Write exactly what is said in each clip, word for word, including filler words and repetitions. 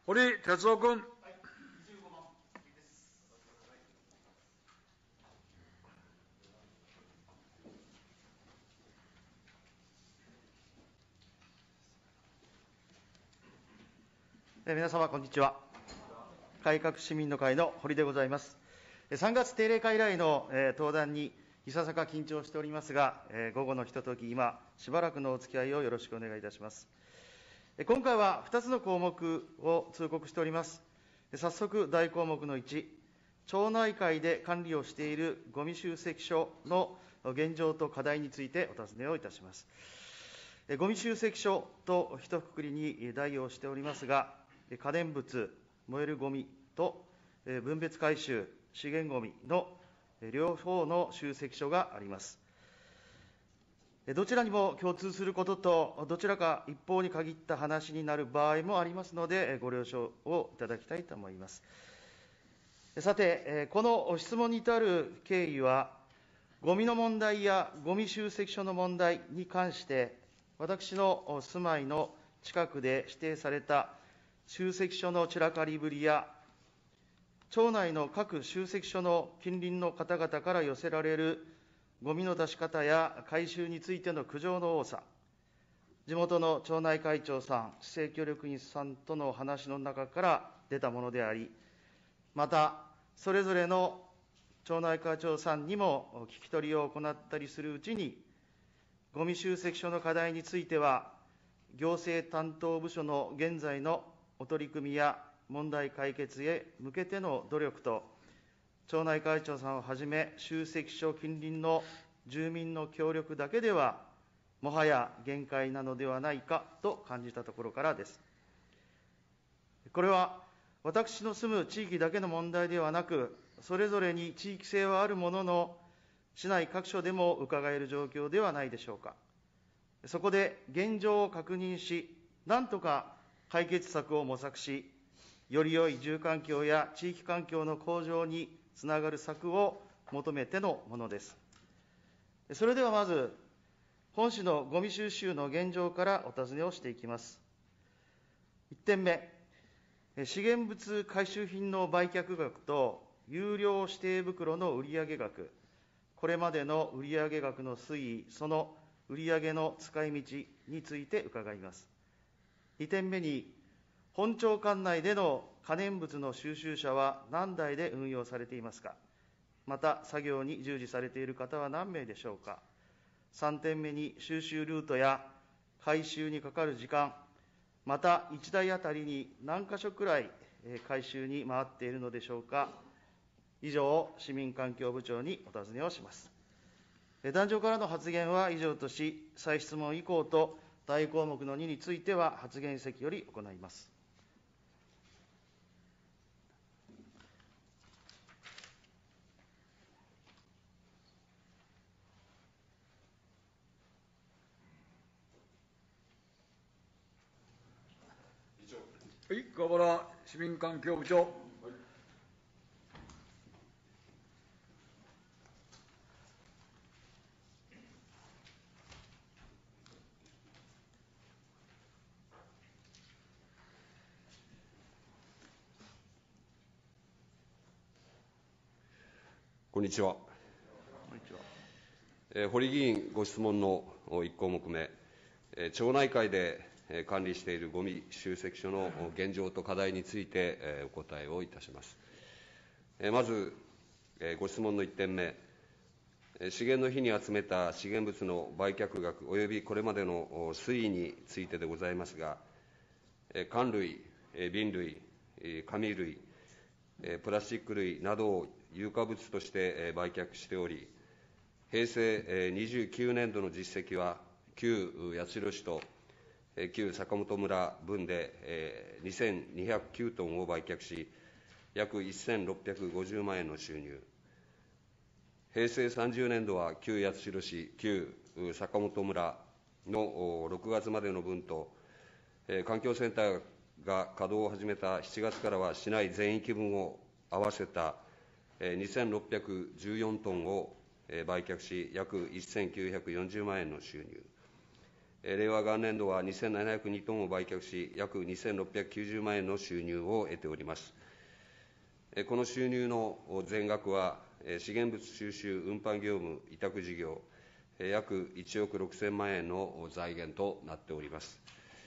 堀哲夫君。 皆様、こんにちは。改革市民の会の堀でございます。さんがつ定例会以来の登壇にいささか緊張しておりますが、午後のひととき、今、しばらくのお付き合いをよろしくお願いいたします。今回はふたつの項目を通告しております。早速、大項目のいち、町内会で管理をしているごみ集積所の現状と課題についてお尋ねをいたします。ごみ集積所と一括りに代をしておりますが、可燃物、燃えるごみと分別回収、資源ごみの両方の集積所があります。どちらにも共通することと、どちらか一方に限った話になる場合もありますので、ご了承をいただきたいと思います。さて、この質問に至る経緯は、ごみの問題やごみ集積所の問題に関して、私の住まいの近くで指定された集積所の散らかりぶりや、町内の各集積所の近隣の方々から寄せられるごみの出し方や回収についての苦情の多さ、地元の町内会長さん、市政協力員さんとの話の中から出たものであり、また、それぞれの町内会長さんにも聞き取りを行ったりするうちに、ごみ集積所の課題については、行政担当部署の現在のお取り組みや問題解決へ向けての努力と、町内会長さんをはじめ、集積所近隣の住民の協力だけでは、もはや限界なのではないかと感じたところからです。これは、私の住む地域だけの問題ではなく、それぞれに地域性はあるものの、市内各所でも伺える状況ではないでしょうか。そこで現状を確認し、なんとか解決策を模索し、より良い住環境や地域環境の向上につながる策を求めてのものです。それではまず、本市のごみ収集の現状からお尋ねをしていきます。いってんめ、資源物回収品の売却額と有料指定袋の売上額、これまでの売上額の推移、その売上の使い道について伺います。にてんめに、本町管内での可燃物の収集車は何台で運用されていますか。また、作業に従事されている方は何名でしょうか。さんてんめに、収集ルートや回収にかかる時間、またいちだいあたりに何箇所くらい回収に回っているのでしょうか。以上、市民環境部長にお尋ねをします。壇上からの発言は以上とし、再質問以降と大項目のにについては発言席より行います。 はい、桑原市民環境部長。 こんにちは。 こんにちは。 えー、堀議員ご質問のいち項目目、えー、町内会で管理しているごみ集積所の現状と課題について、えー、お答えをいたします。えー、まず、えー、ご質問のいってんめ、資源の日に集めた資源物の売却額及びこれまでの推移についてでございますが、缶類、瓶類、紙類、プラスチック類などを有価物として売却しており、平成にじゅうきゅうねんどの実績は、旧八代市と旧坂本村分でにせんにひゃくきゅうトンを売却し、約せんろっぴゃくごじゅうまんえんの収入。平成さんじゅうねんどは旧八代市、旧坂本村のろくがつまでの分と、環境センターが稼働を始めたしちがつからは市内全域分を合わせたにせんろっぴゃくじゅうよんトンを売却し、約せんきゅうひゃくよんじゅうまんえんの収入。 令和元年度はにせんななひゃくにトンを売却し、約にせんろっぴゃくきゅうじゅうまん円の収入を得ております。この収入の全額は、資源物収集運搬業務委託事業、約いちおくろくせんまん円の財源となっております。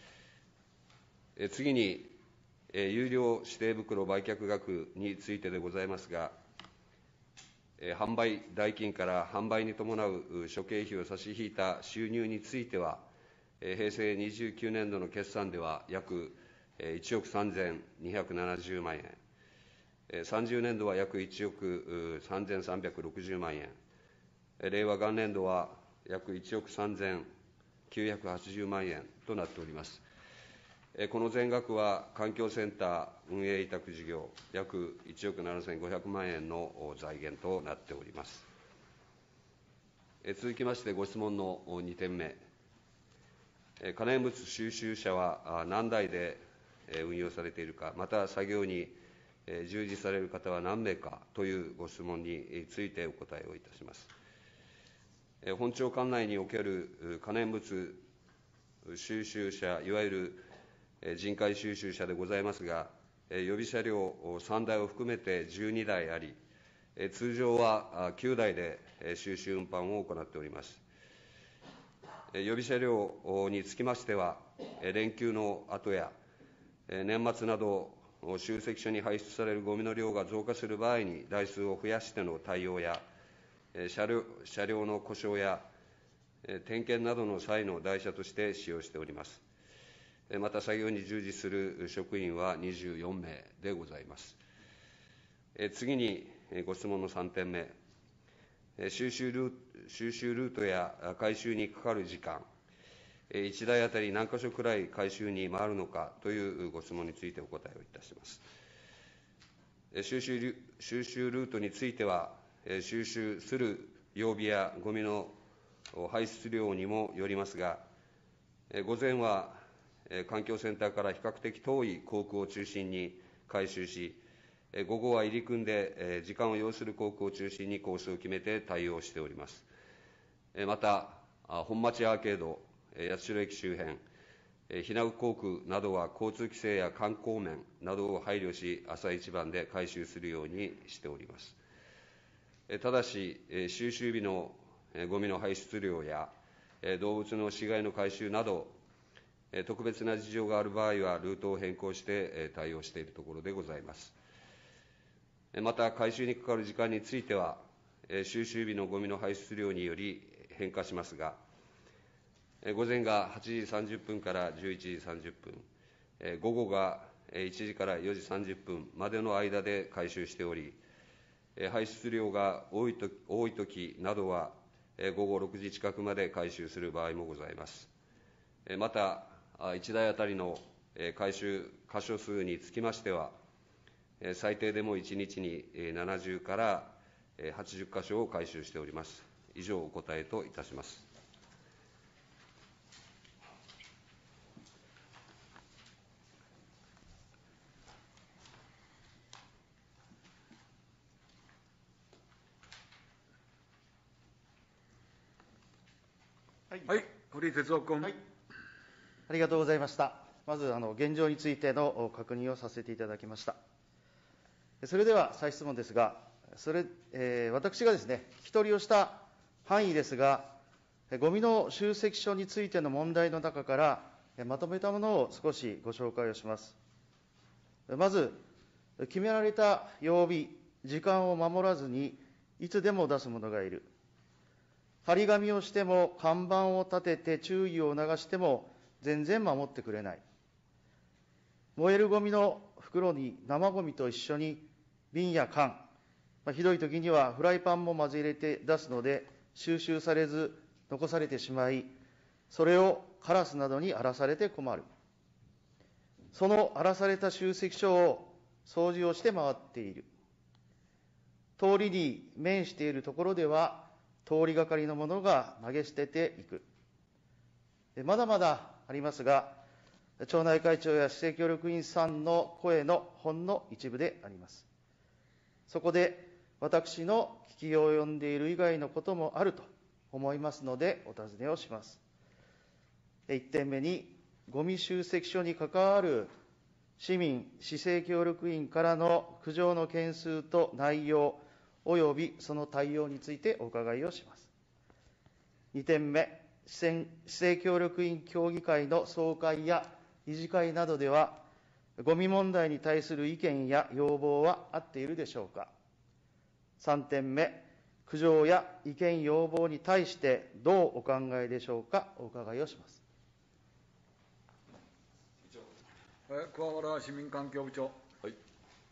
次に、有料指定袋売却額についてでございますが、販売代金から販売に伴う諸経費を差し引いた収入については、平成にじゅうきゅうねんどの決算では約いちおくさんぜんにひゃくななじゅうまん円、さんじゅうねんどは約いちおくさんぜんさんびゃくろくじゅうまん円、令和元年度は約いちおくさんぜんきゅうひゃくはちじゅうまん円となっております。この全額は環境センター運営委託事業、約いちおくななせんごひゃくまん円の財源となっております。続きまして、ご質問のにてんめ。可燃物収集車は何台で運用されているか、また作業に従事される方は何名かというご質問についてお答えをいたします。本庁管内における可燃物収集車、いわゆる人海収集車でございますが、予備車両さんだいを含めてじゅうにだいあり、通常はきゅうだいで収集運搬を行っております。予備車両につきましては、連休の後や年末など、集積所に排出されるごみの量が増加する場合に、台数を増やしての対応や、車両車両の故障や点検などの際の台車として使用しております。また、作業に従事する職員はにじゅうよんめいでございます。次に、ご質問のさんてんめ。収集ルー収集ルートや回収にかかる時間、いちだいあたり何箇所くらい回収に回るのかというご質問についてお答えをいたします。収集収集ルートについては、収集する曜日やごみの排出量にもよりますが、午前は環境センターから比較的遠い航空を中心に回収し、午後は入り組んで時間を要する航空を中心にコースを決めて対応しております。また、本町アーケード、八代駅周辺、日名航空などは交通規制や観光面などを配慮し、朝一番で回収するようにしております。ただし、収集日のごみの排出量や動物の死骸の回収など、特別な事情がある場合は、ルートを変更して対応しているところでございます。また、回収にかかる時間については、収集日のごみの排出量により変化しますが、午前がはちじさんじゅっぷんからじゅういちじさんじゅっぷん、午後がいちじからよじさんじゅっぷんまでの間で回収しており、排出量が多いとき、多いときなどは、午後ろくじ近くまで回収する場合もございます。また、いちだいあたりの回収箇所数につきましては、最低でもいちにちにななじゅうからはちじゅっかしょを回収しております。以上、お答えといたします。 はい、堀井哲夫君。 はい、ありがとうございました。まず、あの現状についての確認をさせていただきました。それでは再質問ですが、それえー、私がですね、聞き取りをした範囲ですが、ごみの集積所についての問題の中から、まとめたものを少しご紹介をします。まず、決められた曜日、時間を守らずに、いつでも出す者がいる。張り紙をしても、看板を立てて注意を促しても、全然守ってくれない。燃えるゴミの袋に生ゴミと一緒に瓶や缶、まあ、ひどい時にはフライパンも混ぜ入れて出すので、収集されず残されてしまい、それをカラスなどに荒らされて困る。その荒らされた集積所を掃除をして回っている。通りに面しているところでは、通りがかりの者が投げ捨てていく。まだまだありますが、町内会長や市政協力員さんの声のほんの一部であります。そこで、私の聞き及んでいる以外のこともあると思いますので、お尋ねをします。 いってんめに、ごみ集積所に関わる市民・市政協力委員からの苦情の件数と内容、およびその対応についてお伺いをします。にてんめ、市政協力委員協議会の総会や理事会などでは、ごみ問題に対する意見や要望はあっているでしょうか。さんてんめ、苦情や意見要望に対してどうお考えでしょうか、お伺いをします。 桑原市民環境部長。 はい。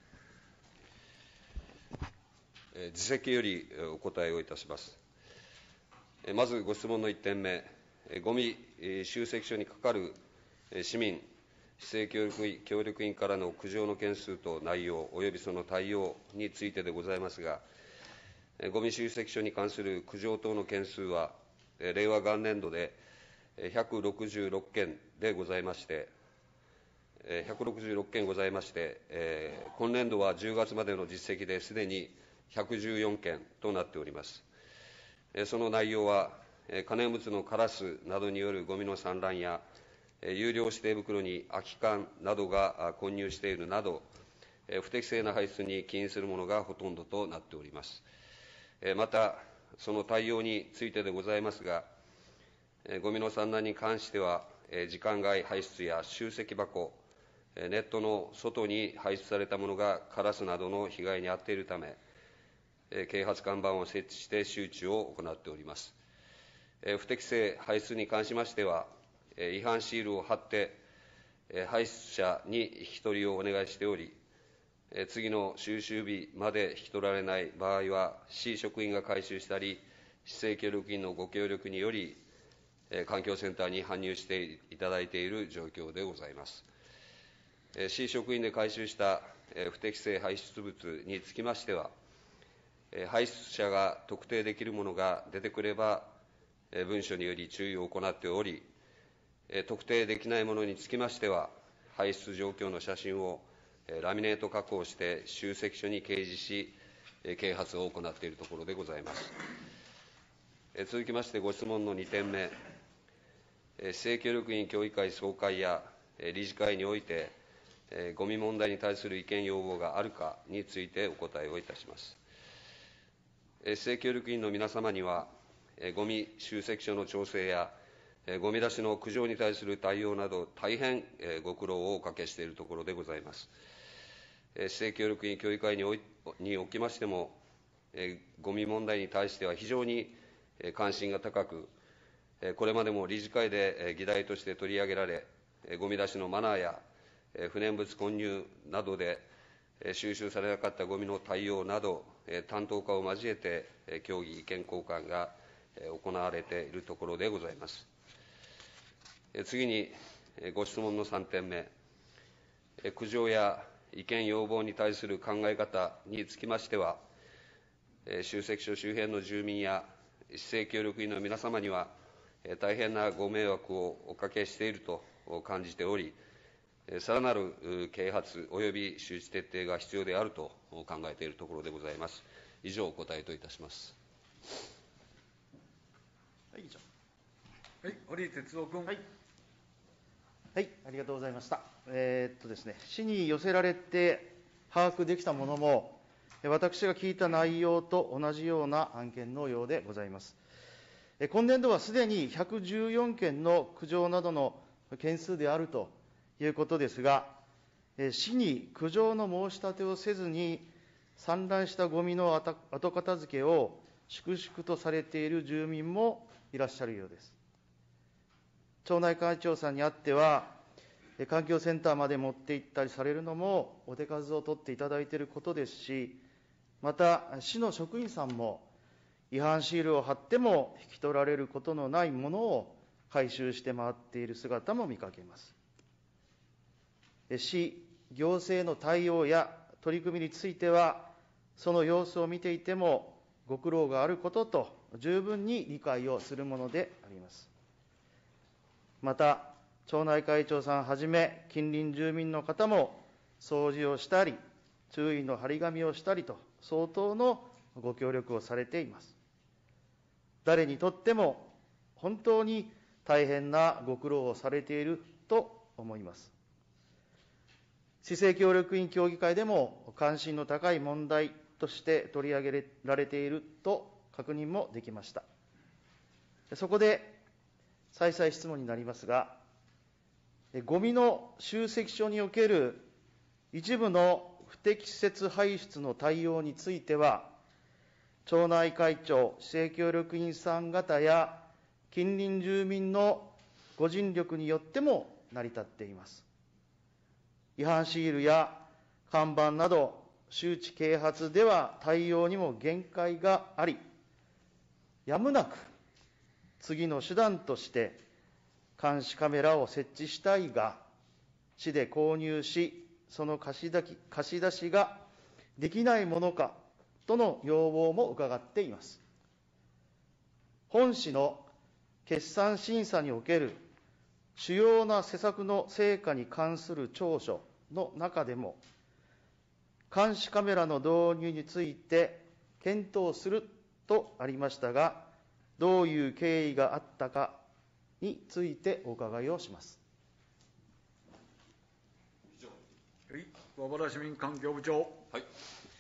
えー、自責よりお答えをいたします。えー、まずご質問のいってんめ、えー、ごみ集積所にかかる市民、市政協力委員協力委員からの苦情の件数と内容、およびその対応についてでございますが、えー、ごみ集積所に関する苦情等の件数は、えー、令和元年度でひゃくろくじゅうろっけんでございまして、ひゃくろくじゅうろっけんございまして、えー、今年度はじゅうがつまでの実績ですでにひゃくじゅうよんけんとなっております。えー、その内容は、えー、可燃物のカラスなどによるゴミの散乱や、えー、有料指定袋に空き缶などが混入しているなど、えー、不適正な排出に起因するものがほとんどとなっております。えー、また、その対応についてでございますが、えー、ゴミの散乱に関しては、えー、時間外排出や集積箱、ネットの外に排出されたものがカラスなどの被害に遭っているため、啓発看板を設置して周知を行っております。不適正排出に関しましては、違反シールを貼って、排出者に引き取りをお願いしており、次の収集日まで引き取られない場合は、市職員が回収したり、市政協力員のご協力により、環境センターに搬入していただいている状況でございます。市職員で回収した不適正排出物につきましては、排出者が特定できるものが出てくれば、文書により注意を行っており、特定できないものにつきましては、排出状況の写真をラミネート加工して集積所に掲示し、啓発を行っているところでございます。続きましてご質問のにてんめ、市政協力委員協議会総会や理事会において、ごみ問題に対する意見要望があるかについてお答えをいたします。市政協力委員の皆様には、ごみ集積所の調整や、ごみ出しの苦情に対する対応など、大変ご苦労をおかけしているところでございます。市政協力委員協議会においにおきましても、ごみ問題に対しては非常に関心が高く、これまでも理事会で議題として取り上げられ、ごみ出しのマナーや不燃物混入などで収集されなかったごみの対応など、担当課を交えて協議、意見交換が行われているところでございます。次に、ご質問のさんてんめ、苦情や意見要望に対する考え方につきましては、集積所周辺の住民や市政協力委員の皆様には、大変なご迷惑をおかけしていると感じており、さらなる啓発及び周知徹底が必要であると考えているところでございます。以上、お答えといたします。 はい、以上。 はい、堀井哲夫君。 はい。はい、ありがとうございました。えー、っとですね、市に寄せられて把握できたものも、私が聞いた内容と同じような案件のようでございます。今年度はすでにひゃくじゅうよんけんの苦情などの件数であるということですが、市に苦情の申し立てをせずに、散乱したごみの後片付けを粛々とされている住民もいらっしゃるようです。町内会長さんにあっては、環境センターまで持って行ったりされるのもお手数を取っていただいていることですし、また市の職員さんも違反シールを貼っても引き取られることのないものを回収して回っている姿も見かけます。市、行政の対応や取り組みについては、その様子を見ていてもご苦労があることと十分に理解をするものであります。また、町内会長さんはじめ近隣住民の方も掃除をしたり、注意の張り紙をしたりと相当のご協力をされています。誰にとっても本当に大変なご苦労をされていると思います。市政協力委員協議会でも関心の高い問題として取り上げられていると確認もできました。そこで再々質問になりますが、ごみの集積所における一部の不適切排出の対応については、町内会長、市政協力委員さん方や近隣住民のご尽力によっても成り立っています。違反シールや看板など、周知啓発では対応にも限界があり、やむなく次の手段として監視カメラを設置したいが、市で購入し、その貸し出し貸し出しができないものかとの要望も伺っています。本市の決算審査における主要な施策の成果に関する調書の中でも、監視カメラの導入について検討するとありましたが、どういう経緯があったかについてお伺いをします。 小原市民環境部長。 はい、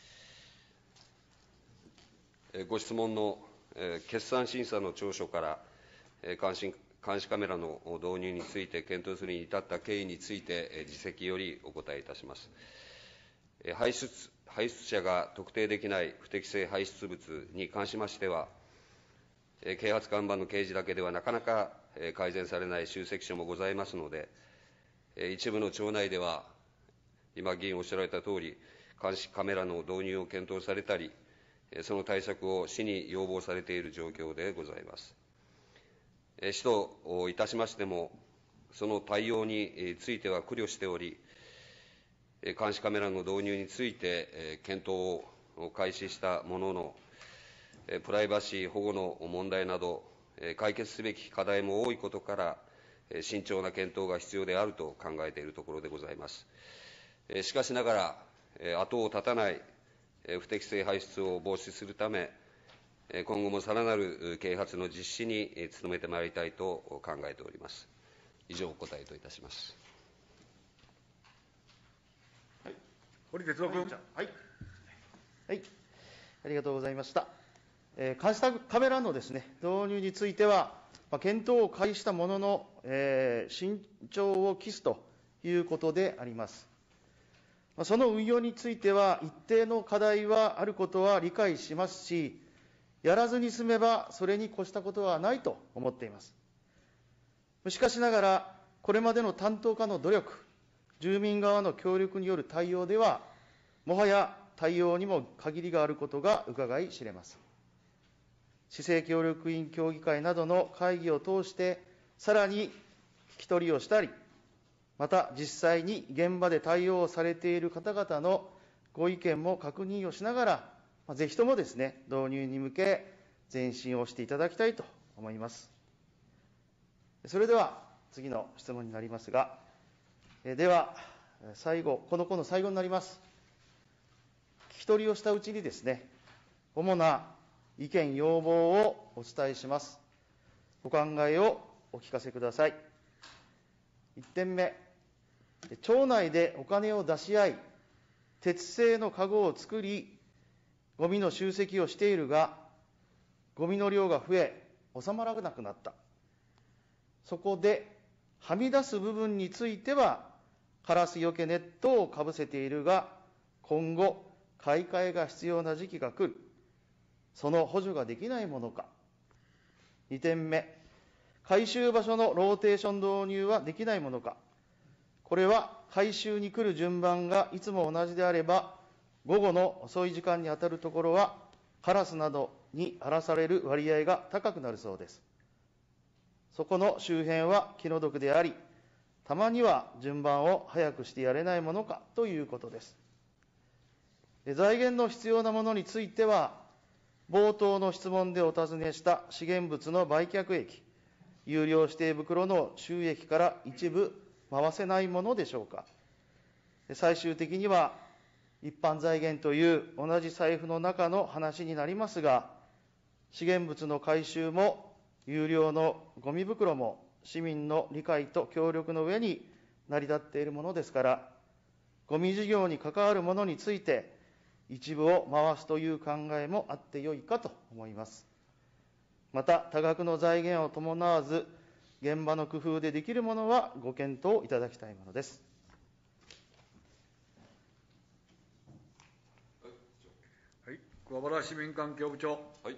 えご質問の、えー、決算審査の調書から、えー、監視監視カメラの導入について検討するに至った経緯について、えー、自責よりお答えいたします。えー、排出排出者が特定できない不適正排出物に関しましては、えー、啓発看板の掲示だけではなかなか、えー、改善されない集積所もございますので、えー、一部の町内では、今、議員おっしゃられたとおり、監視カメラの導入を検討されたり、その対策を市に要望されている状況でございます。市といたしましても、その対応については苦慮しており、監視カメラの導入について検討を開始したものの、プライバシー保護の問題など、解決すべき課題も多いことから、慎重な検討が必要であると考えているところでございます。しかしながら、後を絶たない不適正排出を防止するため、今後もさらなる啓発の実施に努めてまいりたいと考えております。以上、お答えといたします。 はい、堀哲夫君。 はい、はい、ありがとうございました。えー、監視カメラのですね、導入については、まあ、検討を開始したものの、えー、慎重を期すということであります。その運用については、一定の課題はあることは理解しますし、やらずに済めば、それに越したことはないと思っています。しかしながら、これまでの担当課の努力、住民側の協力による対応では、もはや対応にも限りがあることが伺い知れます。市政協力委員協議会などの会議を通して、さらに聞き取りをしたり、また実際に現場で対応されている方々のご意見も確認をしながら、ぜひともですね、導入に向け前進をしていただきたいと思います。それでは次の質問になりますが、では最後、この項の最後になります。聞き取りをしたうちにですね、主な意見要望をお伝えします。ご考えをお聞かせください。いってんめ、町内でお金を出し合い、鉄製のかごを作り、ゴミの集積をしているが、ゴミの量が増え、収まらなくなった。そこで、はみ出す部分については、カラスよけネットをかぶせているが、今後、買い替えが必要な時期が来る。その補助ができないものか。にてんめ、回収場所のローテーション導入はできないものか。これは回収に来る順番がいつも同じであれば、午後の遅い時間に当たるところは、カラスなどに荒らされる割合が高くなるそうです。そこの周辺は気の毒であり、たまには順番を早くしてやれないものかということです。財源の必要なものについては、冒頭の質問でお尋ねした資源物の売却益、有料指定袋の収益から一部回せないものでしょうか。最終的には一般財源という同じ財布の中の話になりますが、資源物の回収も有料のゴミ袋も市民の理解と協力の上に成り立っているものですから、ごみ事業に関わるものについて、一部を回すという考えもあってよいかと思います。また、多額の財源を伴わず、現場の工夫でできるものはご検討いただきたいものです。 はい、桑原市民環境部長。 はい。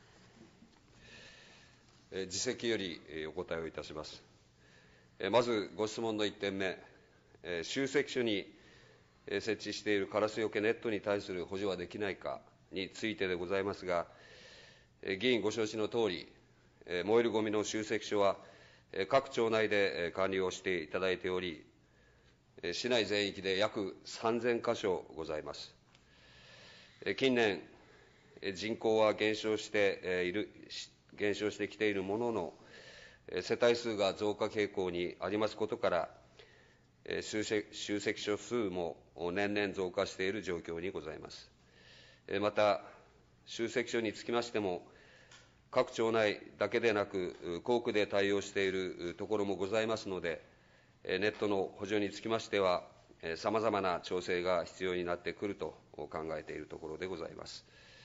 えー、自責より、えー、お答えをいたします。えー、まず、ご質問のいってんめ、えー、集積所に、えー、設置しているカラスよけネットに対する補助はできないかについてでございますが、えー、議員ご承知のとおり、えー、燃えるごみの集積所は、えー、各町内で、えー、管理をしていただいており、えー、市内全域で約さんぜんかしょございます。えー、近年、えー、人口は減少して、えー、いる減少してきているものの、世帯数が増加傾向にありますことから、集積集積所数も年々増加している状況にございます。また、集積所につきましても、各町内だけでなく、校区で対応しているところもございますので、ネットの補助につきましては、さまざまな調整が必要になってくると考えているところでございます。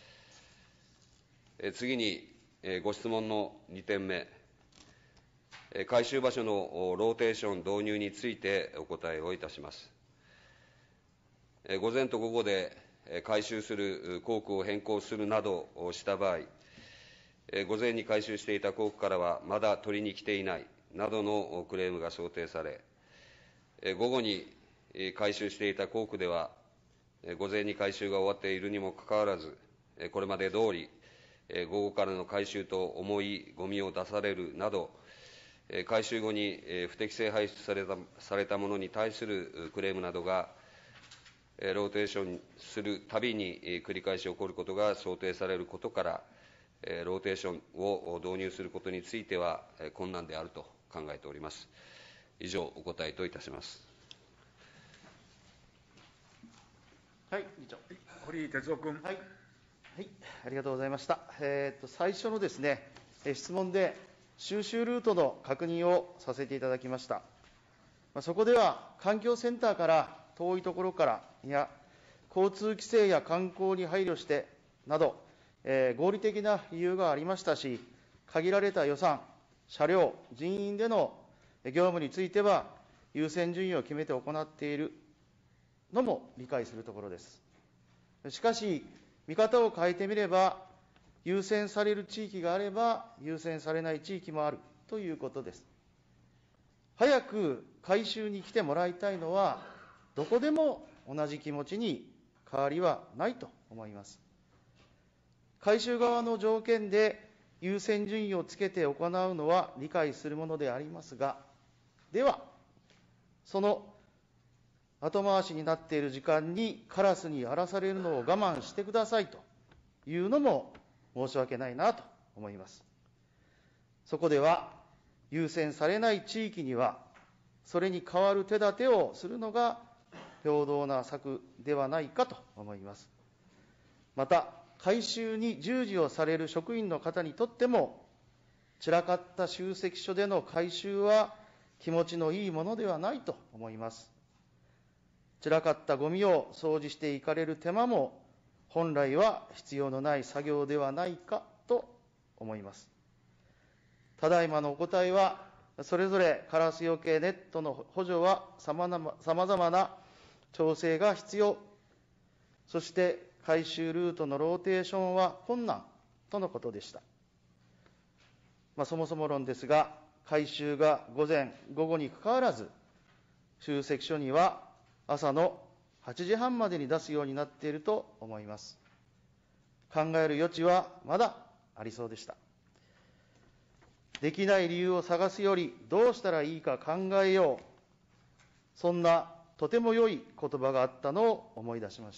次に、ご質問のにてんめ、回収場所のローテーション導入についてお答えをいたします。午前と午後で回収する校区を変更するなどした場合、午前に回収していた校区からはまだ取りに来ていないなどのクレームが想定され、午後に回収していた校区では、午前に回収が終わっているにもかかわらず、これまで通り、午後からの回収と重いゴミを出されるなど、回収後に不適正排出されたされたものに対するクレームなどが、ローテーションするたびに繰り返し起こることが想定されることから、ローテーションを導入することについては困難であると考えております。以上、お答えといたします。 はい、議長。 堀井哲夫君。 はい。はい、ありがとうございました。えー、と最初のですね、質問で収集ルートの確認をさせていただきました。まあ、そこでは環境センターから遠いところからや交通規制や観光に配慮してなど、えー、合理的な理由がありましたし、限られた予算、車両、人員での業務については優先順位を決めて行っているのも理解するところです。しかし、見方を変えてみれば、優先される地域があれば、優先されない地域もあるということです。早く回収に来てもらいたいのは、どこでも同じ気持ちに変わりはないと思います。回収側の条件で優先順位をつけて行うのは理解するものでありますが、では、その後回しになっている時間にカラスに荒らされるのを我慢してくださいというのも申し訳ないなと思います。そこでは優先されない地域にはそれに代わる手立てをするのが平等な策ではないかと思います。また、回収に従事をされる職員の方にとっても、散らかった集積所での回収は気持ちのいいものではないと思います。散らかったゴミを掃除していかれる手間も本来は必要のない作業ではないかと思います。ただいまのお答えは、それぞれカラスよけネットの補助はさまざまな調整が必要、そして回収ルートのローテーションは困難とのことでした。まあ、そもそも論ですが、回収が午前、午後にかかわらず、集積所には朝のはちじはんまでに出すようになっていると思います。考える余地はまだありそうでした。できない理由を探すより、どうしたらいいか考えよう。そんなとても良い言葉があったのを思い出しました。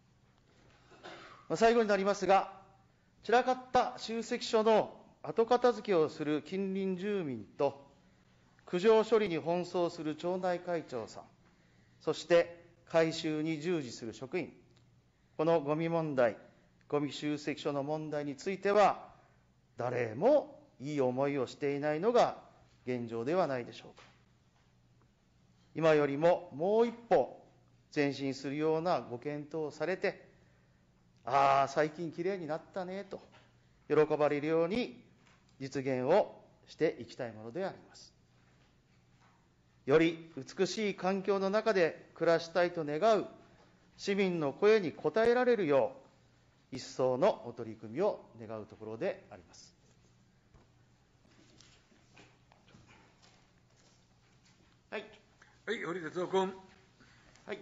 最後になりますが、散らかった集積所の後片付けをする近隣住民と、苦情処理に奔走する町内会長さん、そして回収に従事する職員、このゴミ問題、ゴミ集積所の問題については、誰もいい思いをしていないのが現状ではないでしょうか。今よりももう一歩前進するようなご検討をされて、ああ、最近きれいになったねと喜ばれるように実現をしていきたいものであります。より美しい環境の中で暮らしたいと願う市民の声に応えられるよう、一層のお取り組みを願うところであります。はい。 はい、堀哲夫君。 はい。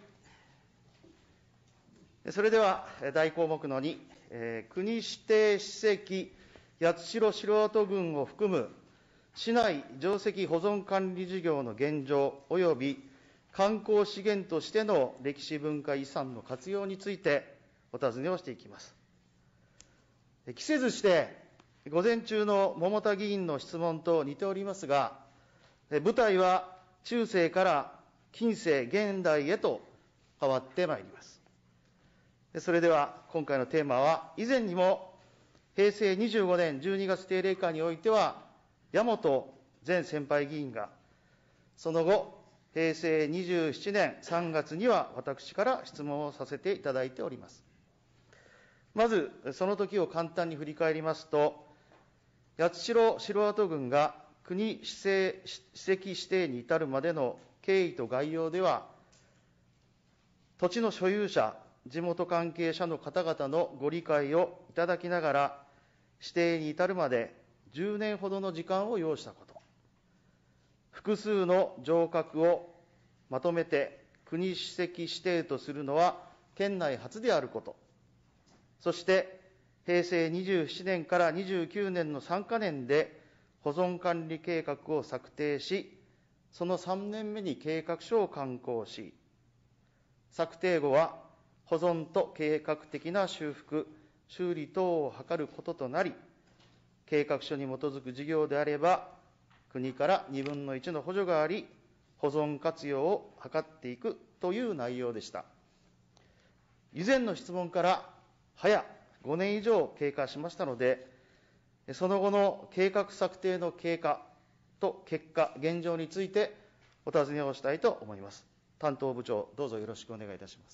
それでは、大項目のに、えー、国指定史跡八代城跡群を含む市内城跡保存管理事業の現状及び観光資源としての歴史文化遺産の活用についてお尋ねをしていきます。期せずして、午前中の桃田議員の質問と似ておりますが、舞台は中世から近世現代へと変わってまいります。それでは今回のテーマは、以前にも平成にじゅうごねんじゅうにがつ定例会においては、矢本前先輩議員が、その後、平成にじゅうななねんさんがつには私から質問をさせていただいております。まず、その時を簡単に振り返りますと、八代城跡群が国指定史跡指定に至るまでの経緯と概要では、土地の所有者、地元関係者の方々のご理解をいただきながら、指定に至るまでじゅうねんほどの時間を要したこと、複数の城郭をまとめて国史跡指定とするのは県内初であること、そして平成にじゅうななねんからにじゅうきゅうねんのさんかねんで保存管理計画を策定し、そのさんねんめに計画書を刊行し、策定後は保存と計画的な修復、修理等を図ることとなり、計画書に基づく事業であれば、国からにぶんのいちの補助があり、保存活用を図っていくという内容でした。以前の質問から早ごねん以上経過しましたので、その後の計画策定の経過と結果、現状についてお尋ねをしたいと思います。担当部長、どうぞよろしくお願いいたします。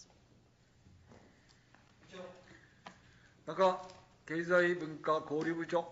中経済文化交流部長。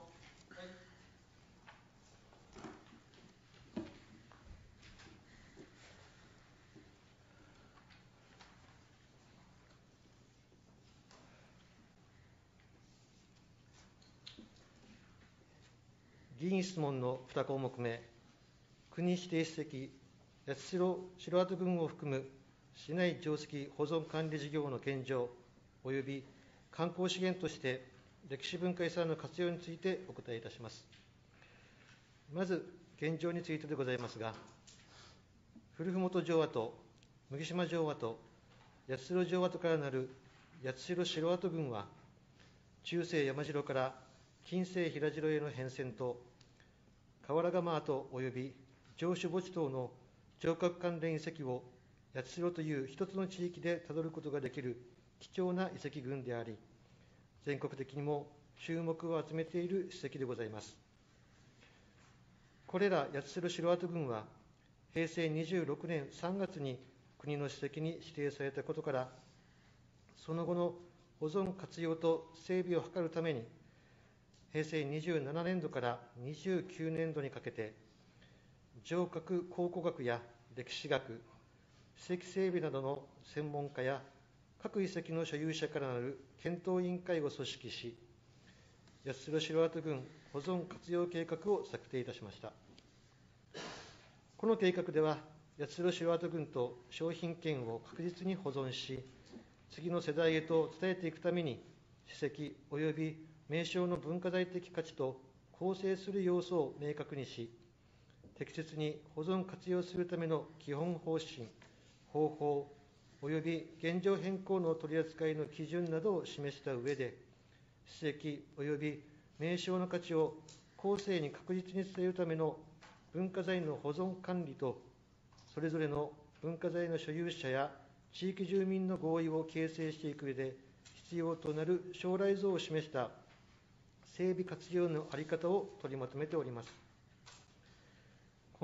議員質問のに項目目、国指定史跡八代城跡群を含む市内城跡保存管理事業の現状及び観光資源として歴史文化遺産の活用についてお答えいたします。まず現状についてでございますが、古麓城跡、麦島城跡、八代城跡からなる八代城跡群は、中世山城から近世平城への変遷と、河原釜跡及び城主墓地等の城郭関連遺跡を八代という一つの地域でたどることができる貴重な遺跡群であり、全国的にも注目を集めている史跡でございます。これら八代城跡群は、平成にじゅうろくねんさんがつに国の史跡に指定されたことから、その後の保存活用と整備を図るために、平成にじゅうななねんどからにじゅうきゅうねんどにかけて、城郭考古学や歴史学、史跡整備などの専門家や各遺跡の所有者からなる検討委員会を組織し、八代城跡群保存活用計画を策定いたしました。この計画では、八代城跡群と商品券を確実に保存し、次の世代へと伝えていくために、史跡及び名称の文化財的価値と構成する要素を明確にし、適切に保存活用するための基本方針、方法及び現状変更の取り扱いの基準などを示した上で、史跡及び名称の価値を後世に確実に伝えるための文化財の保存管理と、それぞれの文化財の所有者や地域住民の合意を形成していく上で必要となる将来像を示した整備活用の在り方を取りまとめております。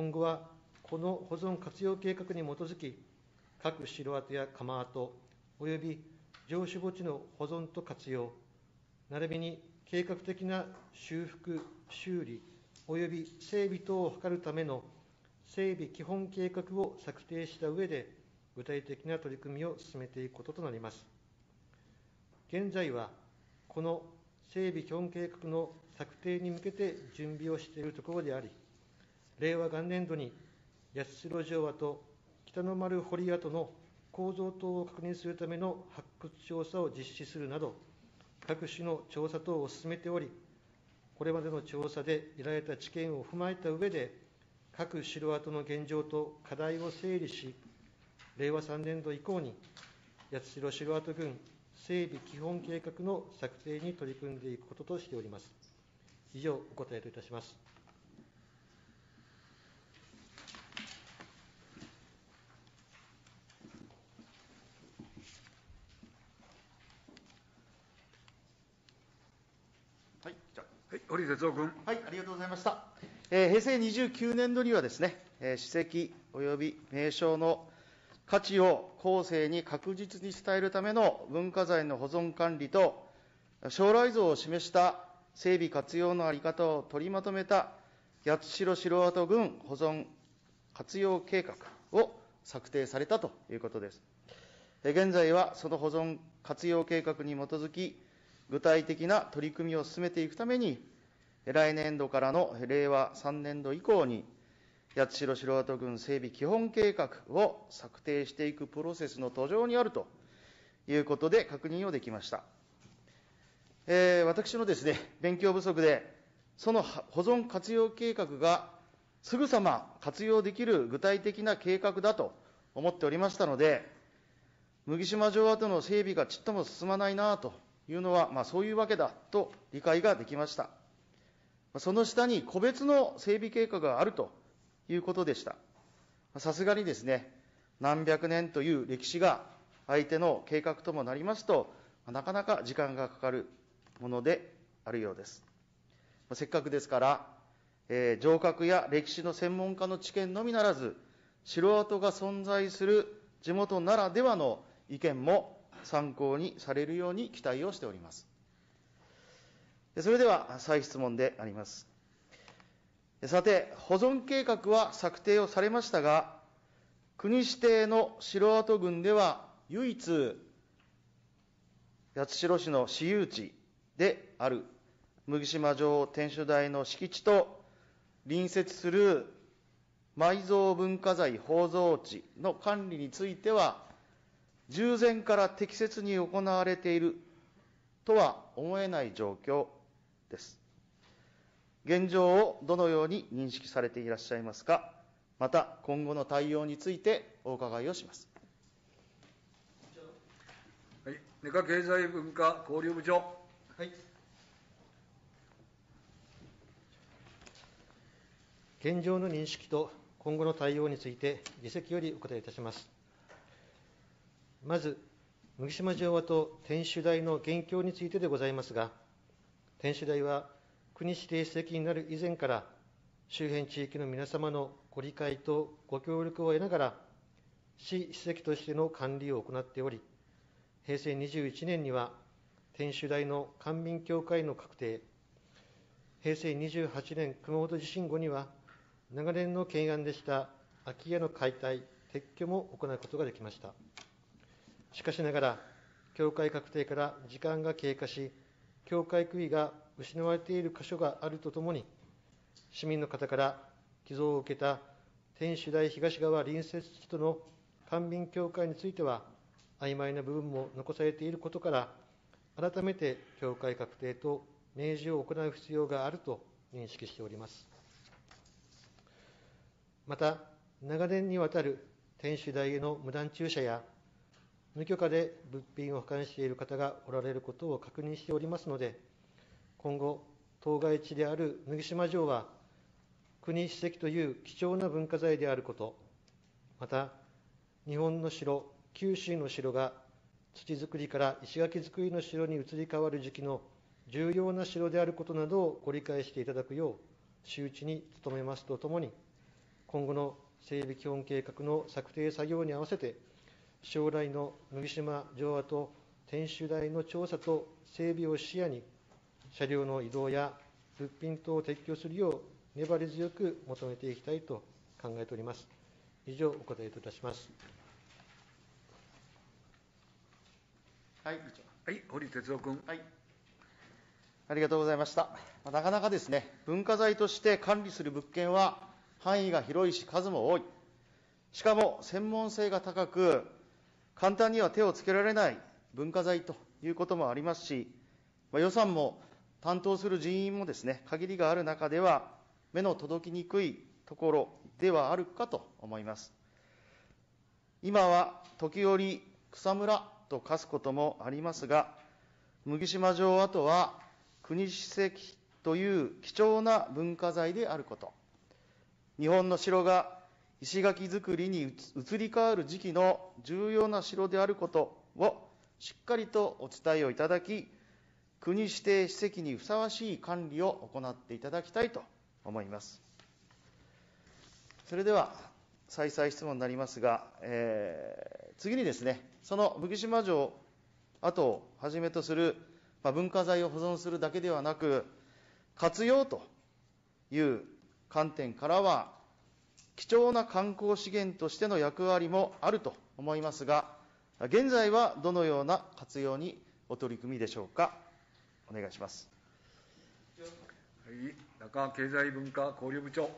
今後はこの保存活用計画に基づき、各城跡や窯跡、および城主墓地の保存と活用、並びに計画的な修復、修理、および整備等を図るための整備基本計画を策定した上で、具体的な取り組みを進めていくこととなります。現在は、この整備基本計画の策定に向けて準備をしているところであり、令和元年度に八代城跡、北の丸堀跡の構造等を確認するための発掘調査を実施するなど、各種の調査等を進めており、これまでの調査で得られた知見を踏まえた上で、各城跡の現状と課題を整理し、令和さんねん度以降に八代城跡群整備基本計画の策定に取り組んでいくこととしております。以上、お答えといたします。 はい、じゃはい、堀哲夫君。 あ、はい、ありがとうございました。えー、平成にじゅうきゅうねん度にはですね、えー、史跡及び名称の価値を後世に確実に伝えるための文化財の保存管理と、将来像を示した整備活用の在り方を取りまとめた八代城跡群保存活用計画を策定されたということです。現在はその保存活用計画に基づき、具体的な取り組みを進めていくために、来年度からの令和さんねん度以降に、八代城跡群整備基本計画を策定していくプロセスの途上にあるということで確認をできました。えー、私のですね、勉強不足で、その保存活用計画がすぐさま活用できる具体的な計画だと思っておりましたので、麦島城跡の整備がちっとも進まないなというのは、まあ、そういうわけだと理解ができました。その下に個別の整備計画があるということでした。さすがにですね、何百年という歴史が相手の計画ともなりますと、なかなか時間がかかるものであるようです。せっかくですから、えー、城郭や歴史の専門家の知見のみならず、城跡が存在する地元ならではの意見も参考にされるように期待をしております。それでは再質問であります。さて、保存計画は策定をされましたが、国指定の城跡群では唯一、八代市の私有地である麦島城天守台の敷地と隣接する埋蔵文化財宝蔵地の管理については、従前から適切に行われているとは思えない状況です。現状をどのように認識されていらっしゃいますか。また、今後の対応についてお伺いをします。 はい、根賀経済文化交流部長。 はい。現状の認識と今後の対応について、議席よりお答えいたします。まず、麦島城跡天守台の現況についてでございますが、天守台は国指定史跡になる以前から、周辺地域の皆様のご理解とご協力を得ながら、市史跡としての管理を行っており、平成にじゅういちねんには天守台の官民協会の確定、平成にじゅうはちねん熊本地震後には、長年の懸案でした空き家の解体、撤去も行うことができました。しかしながら、協会確定から時間が経過し、協会区域が失われている箇所があるとともに、市民の方から寄贈を受けた天守台東側隣接地との官民協会については、曖昧な部分も残されていることから、改めて協会確定と明示を行う必要があると認識しております。また、長年にわたる天守台への無断駐車や、無許可で物品を保管している方がおられることを確認しておりますので、今後、当該地である麦島城は、国史跡という貴重な文化財であること、また、日本の城、九州の城が土造りから石垣造りの城に移り変わる時期の重要な城であることなどをご理解していただくよう、周知に努めますとともに、 今後の整備基本計画の策定作業に合わせて、将来の麦島城跡天守台の調査と整備を視野に、車両の移動や物品等を撤去するよう粘り強く求めていきたいと考えております。以上、お答えといたします。 はい、議長。 はい、堀哲夫君。 はい。ありがとうございました。なかなかですね、文化財として管理する物件は範囲が広いし数も多い。しかも専門性が高く、簡単には手をつけられない文化財ということもありますし、まあ、予算も担当する人員もですね、限りがある中では、目の届きにくいところではあるかと思います。今は時折、草むらと化すこともありますが、麦島城跡は国史跡という貴重な文化財であること、日本の城が石垣造りに移り変わる時期の重要な城であることをしっかりとお伝えをいただき、国指定史跡にふさわしい管理を行っていただきたいと思います。それでは再々質問になりますが、えー、次にですね、その麦島城跡をはじめとする、まあ、文化財を保存するだけではなく、活用という観点からは、貴重な観光資源としての役割もあると思いますが、現在はどのような活用にお取り組みでしょうか。お願いします。 はい、中経済文化交流部長。はい。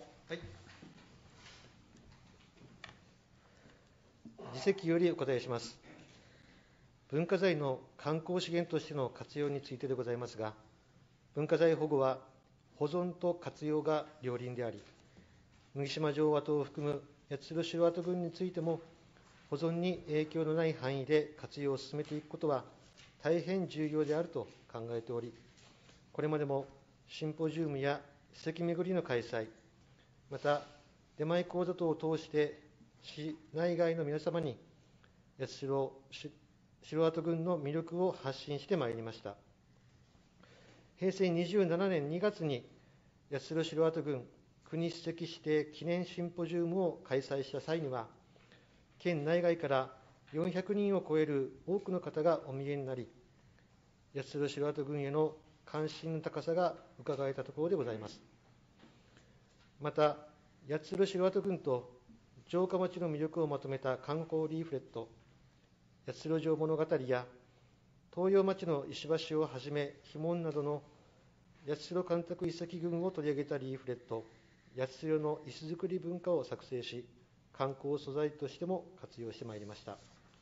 次席よりお答えします。文化財の観光資源としての活用についてでございますが、文化財保護は保存と活用が両輪であり、麦島城跡を含む八代城跡群についても、保存に影響のない範囲で活用を進めていくことは大変重要であると考えており、これまでもシンポジウムや史跡巡りの開催、また出前講座等を通して市内外の皆様に八代城跡群の魅力を発信してまいりました。へいせいにじゅうななねんにがつに八代城跡群国史跡指定記念シンポジウムを開催した際には、県内外からよんひゃくにんを超える多くの方がお見えになり、八代城跡群への関心の高さが伺えたところでございます。また、八代城跡群と城下町の魅力をまとめた観光リーフレット、八代城物語や東洋町の石橋をはじめ、碑文などの八代干拓遺跡群を取り上げたリーフレット、八代の石造り文化を作成し、観光素材としても活用してまいりました。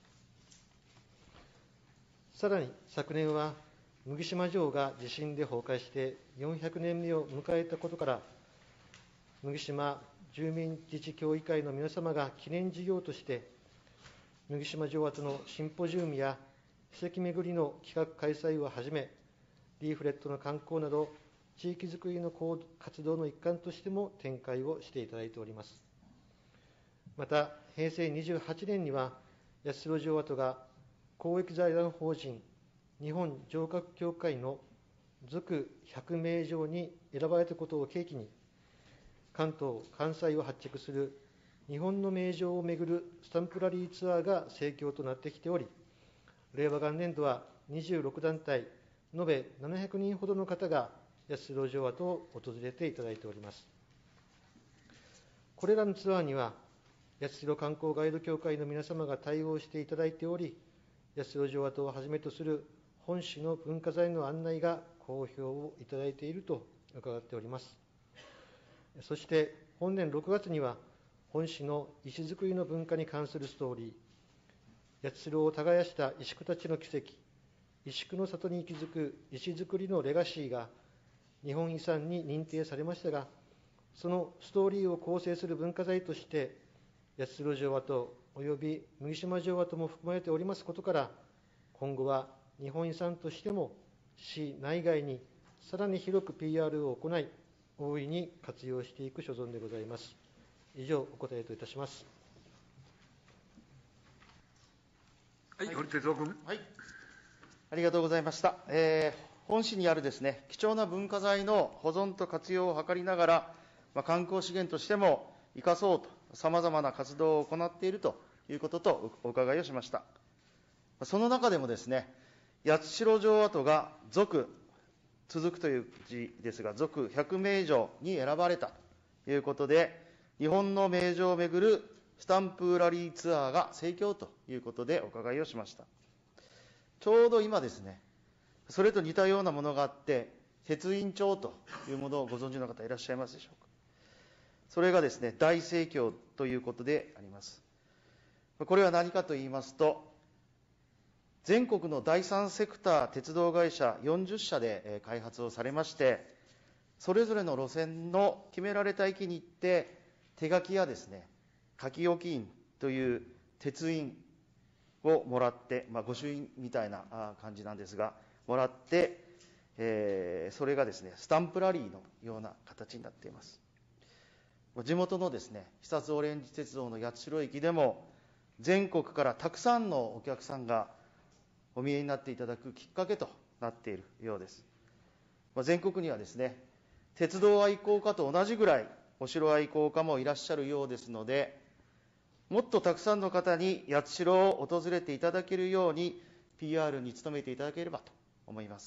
さらに昨年は麦島城が地震で崩壊してよんひゃくねんめを迎えたことから、麦島住民自治協議会の皆様が記念事業として麦島城跡のシンポジウムや史跡巡りの企画開催をはじめ、リーフレットの観光など地域づくりの活動の一環としても展開をしていただいております。また、へいせいにじゅうはちねんには八代城跡が公益財団法人日本城郭協会の続ひゃくめいじょうに選ばれたことを契機に、関東・関西を発着する日本の名城を巡るスタンプラリーツアーが盛況となってきており、令和元年度はにじゅうろくだんたい、延べななひゃくにんほどの方が八代城跡を訪れていただいております。これらのツアーには、八代観光ガイド協会の皆様が対応していただいており、八代城跡をはじめとする本市の文化財の案内が好評をいただいていると伺っております。そして本年ろくがつには、本市の石造りの文化に関するストーリー、八代を耕した石工たちの奇跡、石工の里に息づく石造りのレガシーが日本遺産に認定されましたが、そのストーリーを構成する文化財として、八代城跡および麦島城跡も含まれておりますことから、今後は日本遺産としても市内外にさらに広く ピーアール を行い、大いに活用していく所存でございます。以上、お答えといたします。 はい、堀哲夫君。 はい、ありがとうございました。えー本市にあるですね、貴重な文化財の保存と活用を図りながら、まあ、観光資源としても生かそうと、さまざまな活動を行っているということとお伺いをしました。その中でもですね、八代城跡が続、続くという字ですが、続ひゃくめいじょうに選ばれたということで、日本の名城をめぐるスタンプラリーツアーが盛況ということでお伺いをしました。ちょうど今ですね、それと似たようなものがあって、鉄印帳というものをご存知の方いらっしゃいますでしょうか。それがですね、大盛況ということであります。これは何かと言いますと、全国の第三セクター鉄道会社よんじゅっしゃで開発をされまして、それぞれの路線の決められた駅に行って、手書きやですね、書き置き印という鉄印をもらって、まあ、御朱印みたいな感じなんですが、もらって、えー、それがですね、スタンプラリーのような形になっています。地元のですね、肥薩オレンジ鉄道の八代駅でも、全国からたくさんのお客さんがお見えになっていただくきっかけとなっているようです。まあ、全国にはですね、鉄道愛好家と同じぐらいお城愛好家もいらっしゃるようですので、もっとたくさんの方に八代を訪れていただけるように ピーアール に努めていただければと思います。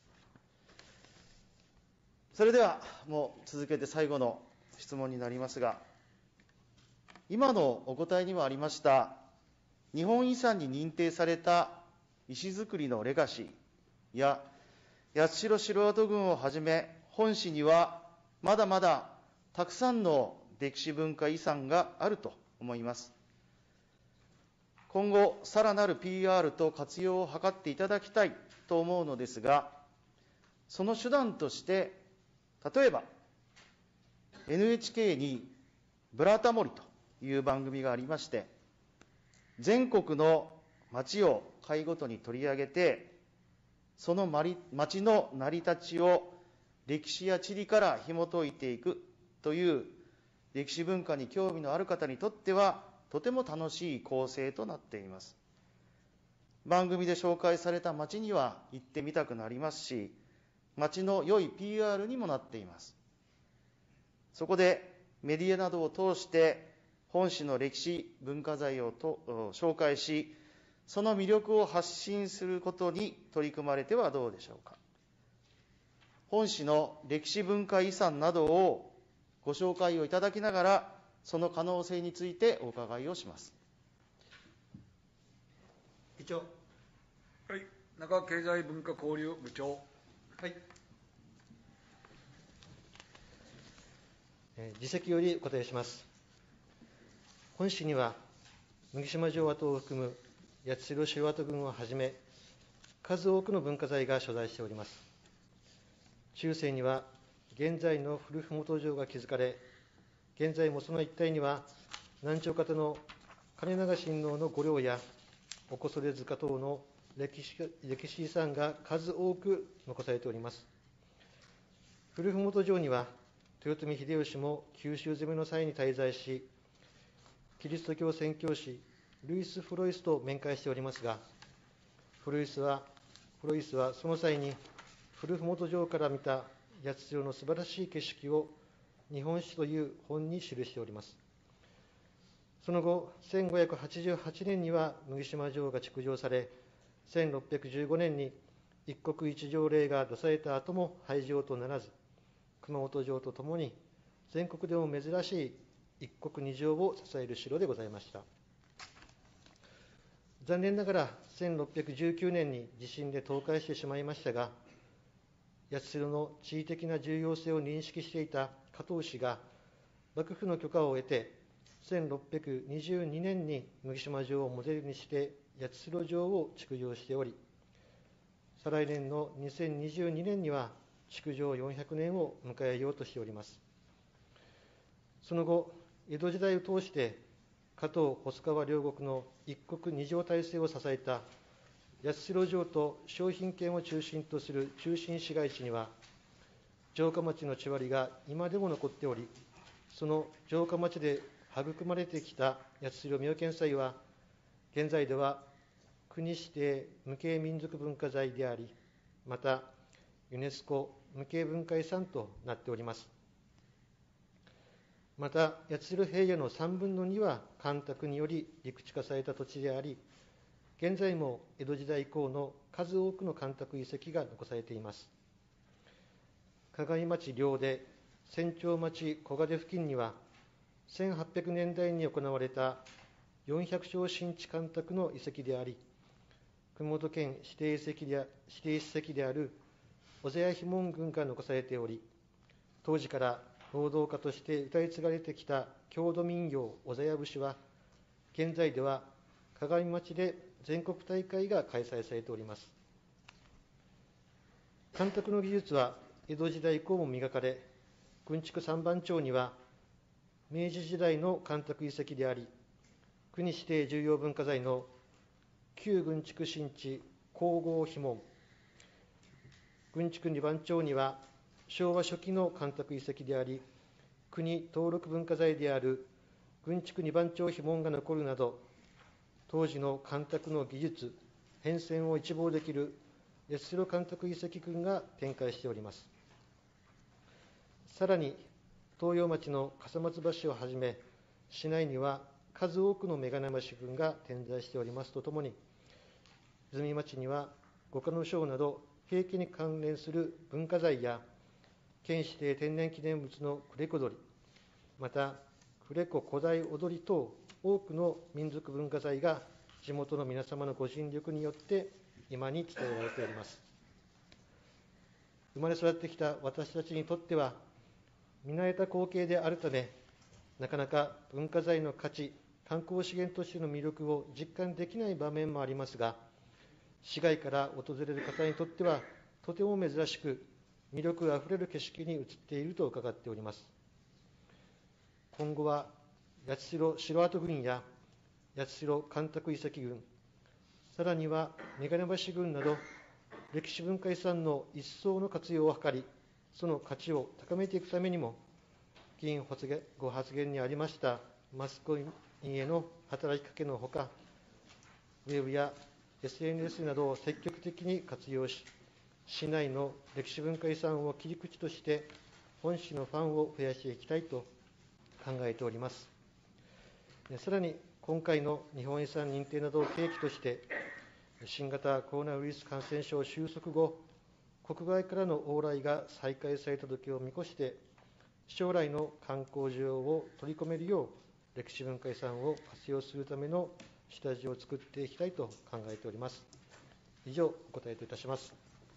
それではもう続けて最後の質問になりますが、今のお答えにもありました日本遺産に認定された石造りのレガシーや八代城跡群をはじめ、本市にはまだまだたくさんの歴史文化遺産があると思います。今後さらなる ピーアール と活用を図っていただきたいと思うのですが、その手段として例えば エヌエイチケー にブラタモリという番組がありまして、全国の町を回ごとに取り上げて、その町の成り立ちを歴史や地理から紐解いていくという歴史文化に興味のある方にとってはとても楽しい構成となっています。番組で紹介された町には行ってみたくなりますし、町の良い ピーアール にもなっています。そこでメディアなどを通して本市の歴史文化財をと紹介し、その魅力を発信することに取り組まれてはどうでしょうか。本市の歴史文化遺産などをご紹介をいただきながら、その可能性についてお伺いをします。 議長。 はい、中経済文化交流部長。 はい。えー、自責よりお答えします。本市には麦島城跡を含む八代城跡群をはじめ、数多くの文化財が所在しております。中世には現在の古麓城が築かれ、現在もその一帯には南朝方の金長親王の御陵やおこそれ塚等の歴史歴史遺産が数多く残されております。古麓城には豊臣秀吉も九州攻めの際に滞在し、キリスト教宣教師ルイス・フロイスと面会しておりますが、フロイスはフロイスはその際に古麓城から見た八代の素晴らしい景色を日本史という本に記しております。その後、せんごひゃくはちじゅうはちねんには麦島城が築城され、せんろっぴゃくじゅうごねんに一国一城令が出された後も廃城とならず、熊本城とともに全国でも珍しい一国二城を支える城でございました。残念ながらせんろっぴゃくじゅうきゅうねんに地震で倒壊してしまいましたが、八代の地位的な重要性を認識していた加藤氏が幕府の許可を得て、せんろっぴゃくにじゅうにねんに麦島城をモデルにして八代城を築城しており、再来年のにせんにじゅうにねんには築城よんひゃくねんを迎えようとしております。その後、江戸時代を通して加藤細川両国の一国二城体制を支えた八代城と商品圏を中心とする中心市街地には、城下町の地割が今でも残っており、その城下町で育まれてきた八代妙見祭は、現在では国指定無形民族文化財であり、またユネスコ無形文化遺産となっております。 また、八代平野のさんぶんのには干拓により陸地化された土地であり、現在も江戸時代以降の数多くの干拓遺跡が残されています。鏡町両で千丁町小金付近には、せんはっぴゃくねんだいに行われたよんひゃくしょう新地干拓の遺跡であり、熊本県指定史跡で指定史跡である小瀬谷碑文群が残されており、当時から労働家として歌い継がれてきた郷土民謡小瀬谷節は、現在では鏡町で全国大会が開催されております。干拓の技術は江戸時代以降も磨かれ、軍築三番町には明治時代の干拓遺跡であり、国指定重要文化財の旧軍築新地皇后碑文、軍築二番町には昭和初期の干拓遺跡であり、国登録文化財である軍築二番町碑文が残るなど、当時の干拓の技術、変遷を一望できる八代干拓遺跡群が展開しております。さらに、東洋町の笠松橋をはじめ、市内には数多くの眼鏡橋群が点在しておりますとともに、泉町には五花の章など、平家に関連する文化財や、県指定天然記念物の呉子踊り、また、呉子古代踊り等、多くの民族文化財が地元の皆様のご尽力によって今に伝えられております。生まれ育ってきた私たちにとっては、見慣れた光景であるため、なかなか文化財の価値、観光資源としての魅力を実感できない場面もありますが、市外から訪れる方にとっては、とても珍しく、魅力あふれる景色に映っていると伺っております。今後は、八代城跡群や八代干拓遺跡群、さらには眼鏡橋群など、歴史文化遺産の一層の活用を図り、その価値を高めていくためにも、議員ご発言にありましたマスコミへの働きかけのほか、ウェブや エスエヌエス などを積極的に活用し、市内の歴史文化遺産を切り口として、本市のファンを増やしていきたいと考えております。さらに、今回の日本遺産認定などを契機として、新型コロナウイルス感染症収束後、国外からの往来が再開された時を見越して、将来の観光需要を取り込めるよう、歴史文化遺産を活用するための下地を作っていきたいと考えております。以上、お答えといたします。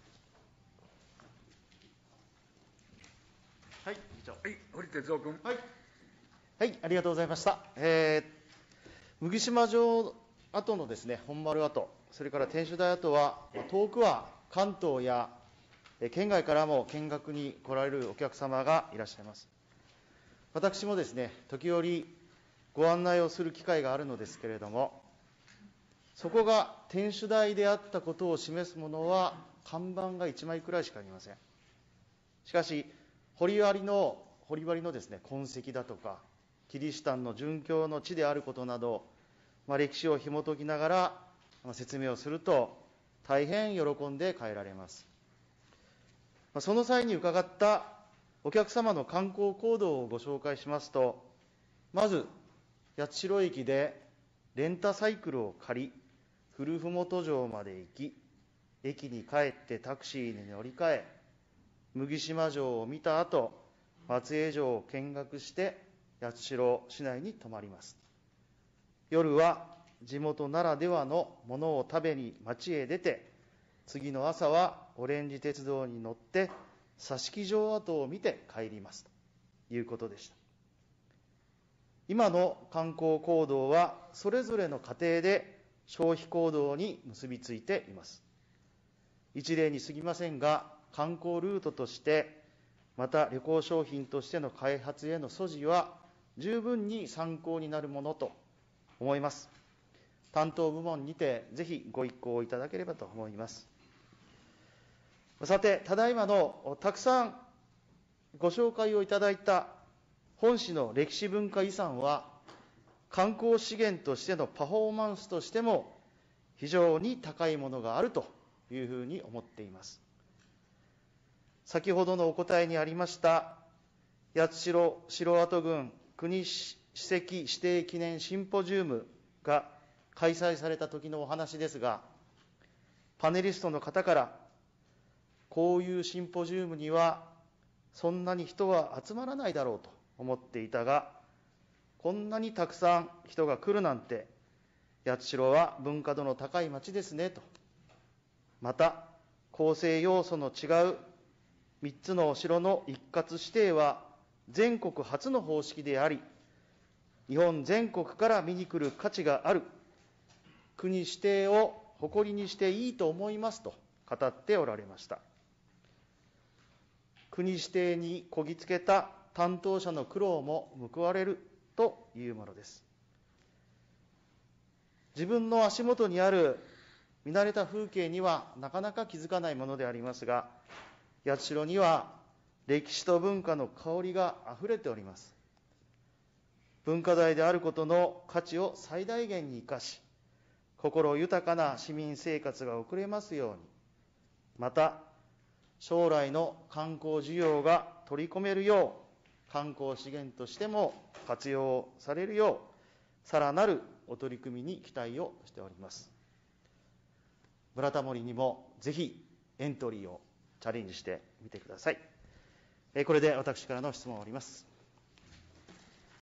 はい、議長。 はい、堀哲夫君。 はい。はい、ありがとうございました。えー、麦島城跡のですね、本丸跡、それから天守台跡は、遠くは関東や県外からも見学に来られるお客様がいらっしゃいます。私もですね、時折ご案内をする機会があるのですけれども、そこが天守台であったことを示すものは看板がいちまいくらいしかありません。しかし、堀割の堀割のですね、痕跡だとか、キリシタンの殉教の地であることなど、まあ、歴史を紐解きながら、まあ、説明をすると、大変喜んで帰られます。まあ、その際に伺ったお客様の観光行動をご紹介しますと、まず、八代駅でレンタサイクルを借り、古麓城まで行き、駅に帰ってタクシーに乗り換え、麦島城を見た後、松江城を見学して、八代市内に泊まります。夜は地元ならではのものを食べに町へ出て、次の朝はオレンジ鉄道に乗って佐敷城跡を見て帰りますということでした。今の観光行動はそれぞれの家庭で消費行動に結びついています。一例に過ぎませんが、観光ルートとして、また旅行商品としての開発への素地は十分に参考になるものと思います。担当部門にてぜひご一考いただければと思います。さて、ただいまのたくさんご紹介をいただいた本市の歴史文化遺産は、観光資源としてのパフォーマンスとしても非常に高いものがあるというふうに思っています。先ほどのお答えにありました八代城跡群国史跡指定記念シンポジウムが開催された時のお話ですが、パネリストの方から、こういうシンポジウムにはそんなに人は集まらないだろうと思っていたが、こんなにたくさん人が来るなんて、八代は文化度の高い町ですねと。また、構成要素の違うみっつのお城の一括指定は全国初の方式であり、日本全国から見に来る価値がある、国指定を誇りにしていいと思いますと語っておられました。国指定にこぎつけた担当者の苦労も報われるというものです。自分の足元にある見慣れた風景にはなかなか気づかないものでありますが、八代には歴史と文化の香りがあふれております。文化財であることの価値を最大限に生かし、心豊かな市民生活が送れますように、また将来の観光需要が取り込めるよう、観光資源としても活用されるよう、さらなるお取り組みに期待をしております。ブラタモリにもぜひエントリーをチャレンジしてみてください。これで私からの質問を終わります。